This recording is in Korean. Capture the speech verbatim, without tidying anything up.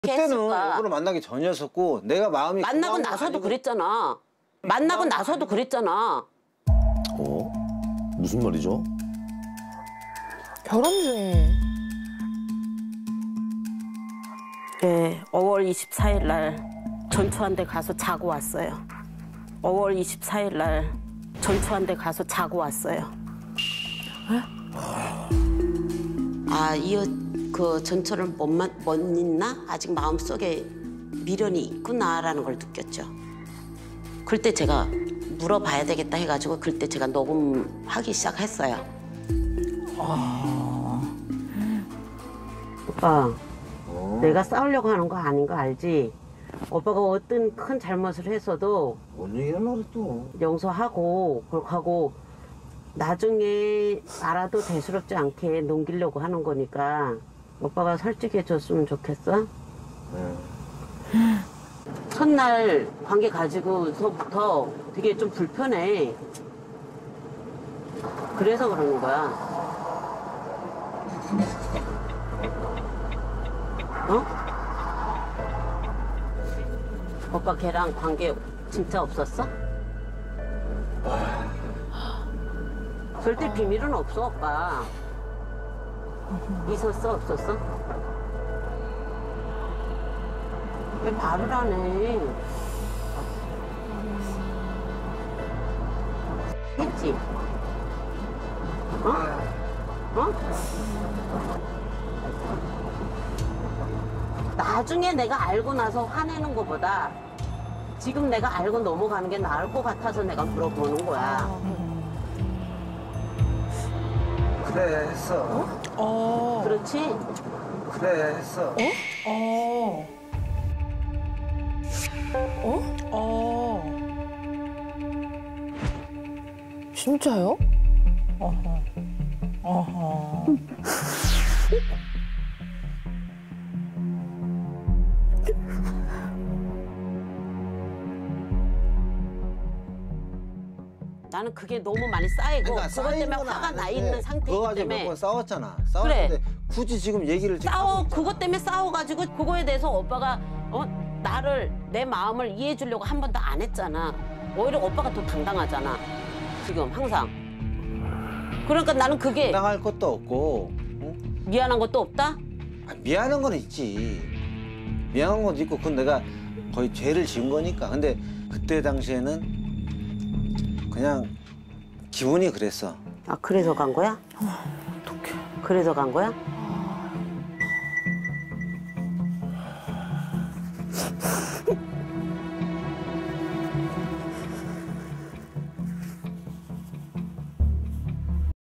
그때는 했을까? 오빠를 만나기 전이었었고 내가 마음이 만나고 고마운 거 나서도 아니고 그랬잖아. 만나고 나서도 그랬잖아. 어? 무슨 말이죠? 결혼 중에. 네, 오월 이십사일 날 전초한데 가서 자고 왔어요. 오월 이십사일 날 전초한데 가서 자고 왔어요. 아, 이어 그 전초를 못, 마, 못 잊나? 아직 마음속에 미련이 있구나라는 걸 느꼈죠. 그때 제가 물어봐야 되겠다 해가지고 그때 제가 녹음하기 시작했어요. 아... 오빠, 어? 내가 싸우려고 하는 거 아닌 거 알지? 오빠가 어떤 큰 잘못을 했어도 뭔 얘기를 말해 또 용서하고 그렇게 하고 나중에 알아도 대수롭지 않게 넘기려고 하는 거니까 오빠가 솔직해졌으면 좋겠어? 네. 첫날 관계 가지고서부터 되게 좀 불편해. 그래서 그러는 거야. 어? 오빠 걔랑 관계 진짜 없었어? 절대 비밀은 없어, 오빠. 있었어, 없었어? 왜 말을 안 해? 했지? 어? 어? 나중에 내가 알고 나서 화내는 것보다 지금 내가 알고 넘어가는 게 나을 것 같아서 내가 물어보는 거야. 그래 했어 어. 그렇지? 그래 했어 어. 어? 어. 진짜요? 어허. 어허. 나는 그게 너무 많이 쌓이고 그러니까 그것 때문에 쌓인 건 화가 나 아는데 있는 상태이기 그거 가지고 몇 때문에 번 싸웠잖아 싸웠는데 그래. 굳이 지금 얘기를 지금 싸워 하고 있잖아. 그것 때문에 싸워가지고 그거에 대해서 오빠가 어 나를 내 마음을 이해해 주려고 한 번도 안 했잖아. 오히려 오빠가 더 당당하잖아 지금 항상. 그러니까 나는 그게 당할 것도 없고 응? 미안한 것도 없다. 아, 미안한 건 있지 미안한 것도 있고 그건 내가 거의 죄를 지은 거니까 근데 그때 당시에는 그냥 기분이 그랬어 아 그래서 간 거야? 어떡해. 그래서 간 거야?